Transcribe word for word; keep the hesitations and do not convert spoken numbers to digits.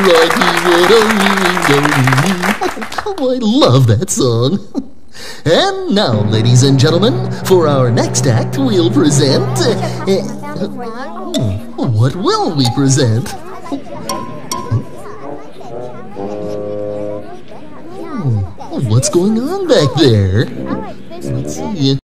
Oh, I love that song. And now, ladies and gentlemen, for our next act, we'll present... Uh, uh, what will we present? What's going on back there? Let's see.